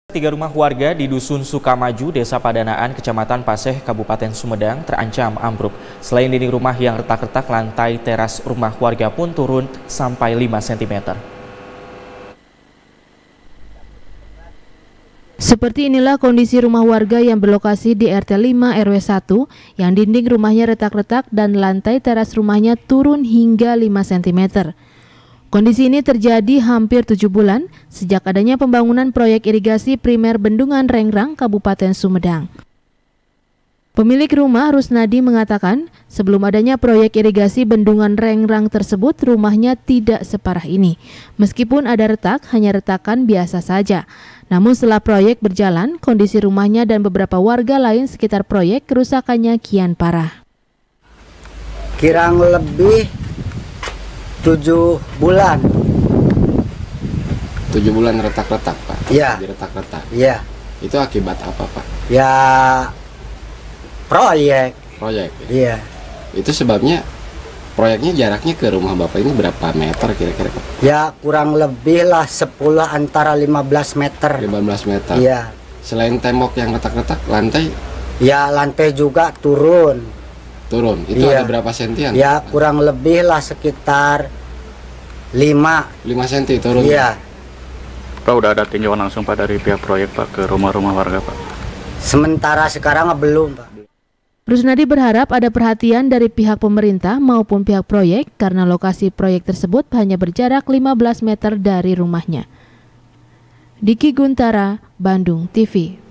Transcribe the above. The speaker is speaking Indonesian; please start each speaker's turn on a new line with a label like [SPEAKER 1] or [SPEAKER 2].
[SPEAKER 1] Tiga rumah warga di Dusun Sukamaju, Desa Padanaan, Kecamatan Paseh, Kabupaten Sumedang terancam ambruk. Selain dinding rumah yang retak-retak, lantai teras rumah warga pun turun sampai 5 cm.
[SPEAKER 2] Seperti inilah kondisi rumah warga yang berlokasi di RT 5 RW 1 yang dinding rumahnya retak-retak dan lantai teras rumahnya turun hingga 5 cm. Kondisi ini terjadi hampir 7 bulan sejak adanya pembangunan proyek irigasi primer Bendungan Rengrang, Kabupaten Sumedang. Pemilik rumah Rusnadi mengatakan sebelum adanya proyek irigasi Bendungan Rengrang tersebut rumahnya tidak separah ini. Meskipun ada retak, hanya retakan biasa saja. Namun setelah proyek berjalan, kondisi rumahnya dan beberapa warga lain sekitar proyek kerusakannya kian parah.
[SPEAKER 3] Kurang lebih 7 bulan.
[SPEAKER 4] 7 bulan retak-retak, Pak?
[SPEAKER 3] Iya.
[SPEAKER 4] Retak-retak?
[SPEAKER 3] Iya.
[SPEAKER 4] Itu akibat apa, Pak?
[SPEAKER 3] Ya, proyek.
[SPEAKER 4] Proyek?
[SPEAKER 3] Iya.
[SPEAKER 4] Itu sebabnya proyeknya jaraknya ke rumah Bapak ini berapa meter kira-kira, Pak?
[SPEAKER 3] Ya, kurang lebih lah 10 antara 15 meter.
[SPEAKER 4] 15 meter?
[SPEAKER 3] Iya.
[SPEAKER 4] Selain tembok yang retak-retak, lantai?
[SPEAKER 3] Ya, lantai juga turun.
[SPEAKER 4] Turun? Itu
[SPEAKER 3] iya.
[SPEAKER 4] ada berapa sentian?
[SPEAKER 3] Ya, kurang lebih lah sekitar 5
[SPEAKER 4] cm turun?
[SPEAKER 3] Iya.
[SPEAKER 5] Pak, udah ada tinjauan langsung Pak dari pihak proyek Pak ke rumah-rumah warga Pak?
[SPEAKER 3] Sementara sekarang belum, Pak.
[SPEAKER 2] Rusnadi berharap ada perhatian dari pihak pemerintah maupun pihak proyek karena lokasi proyek tersebut hanya berjarak 15 meter dari rumahnya. Diki Guntara, Bandung TV.